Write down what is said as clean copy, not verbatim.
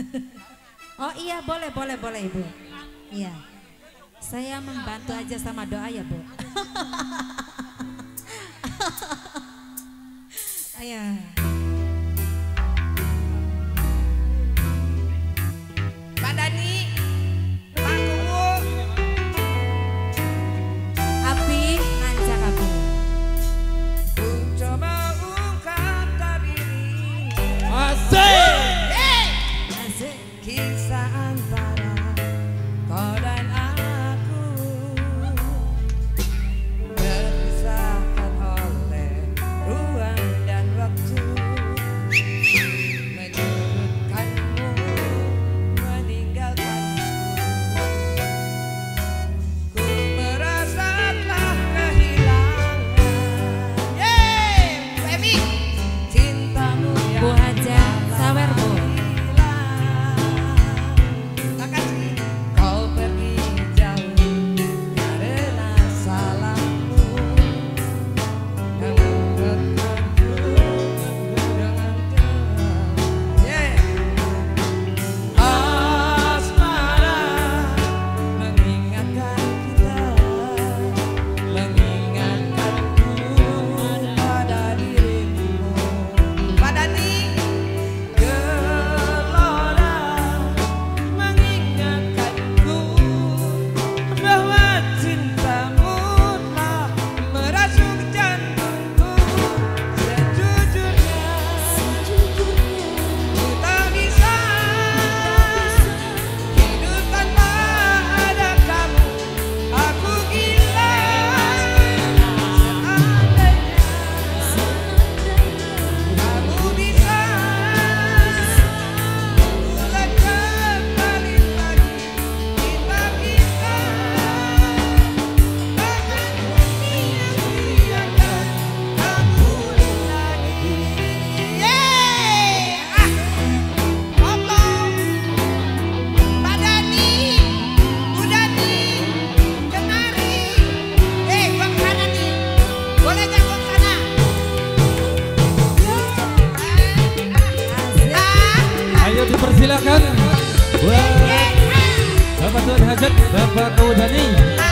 Oh iya boleh Ibu. Iya. Saya membantu aja sama doa ya Bu. Ayo. Pak Dani, Pak Kuwu, Abi ngancak Abu. ku coba ungkap diri. Asik. Asik. Kisah antara kau dan aku terpisahkan oleh ruang dan waktu, menyebutkanmu meninggalkanku. Ku merasa telah kehilangan Femi cintamu Bu yang Haja sawer Bu. makasih kau pergi jauh karena salahmu, kamu rekatku dengan asmara mengingatkan kita, mengingatkanku pada dirimu. Pak Dani gelora mengingatkanku bahwa cintamu telah merasuk jantungku. Sejujurnya ku tak bisa hidup tanpa ada kamu. Aku gila seandainya kamu bisa ulang kembali lagi cinta kita. Takkan ku sia-siakan kamu lagi. Allah, Pak Dani, Bu Dani, kemari. Gua kesana nih. Boleh gak gua kesana? Ayo dipersilakan buat Bapak Tuan Hajat, Bapak Kawudani.